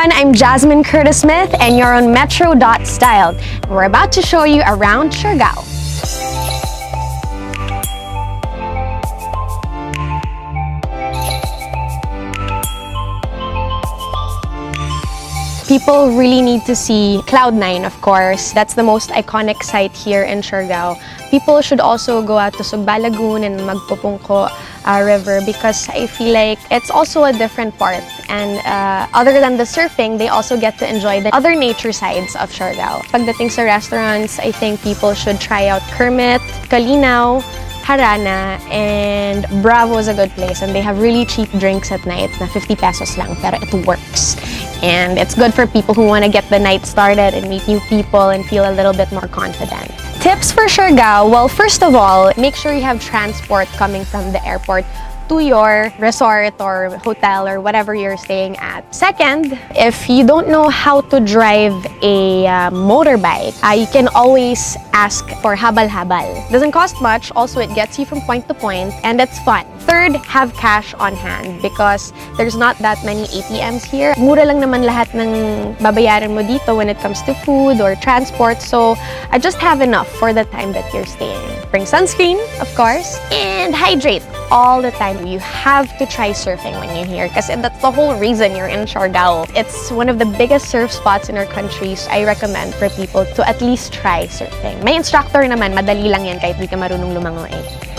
everyone, I'm Jasmine Curtis Smith and you're on Metro.Style. We're about to show you around Siargao. People really need to see Cloud9, of course. That's the most iconic site here in Siargao. People should also go out to Sugba Lagoon and Magpupungko River because I feel like it's also a different part. And other than the surfing, they also get to enjoy the other nature sides of Siargao. Pagdating sa restaurants, I think people should try out Kermit, Kalinaw, Harana, and Bravo is a good place. And they have really cheap drinks at night na 50 pesos lang, pero it works. And it's good for people who want to get the night started and meet new people and feel a little bit more confident. Tips for Siargao, well, first of all, make sure you have transport coming from the airport to your resort or hotel or whatever you're staying at. Second, if you don't know how to drive a motorbike, you can always ask for habal-habal. Doesn't cost much, also it gets you from point to point, and it's fun. Third, have cash on hand because there's not that many ATMs here. Mura lang naman lahat ng babayaran mo dito when it comes to food or transport, so I just have enough for the time that you're staying. Bring sunscreen, of course, and hydrate all the time. You have to try surfing when you're here because that's the whole reason you're in Siargao. It's one of the biggest surf spots in our country, so I recommend for people to at least try surfing. May instructor naman, madali lang yan kahit di ka marunong lumangoy.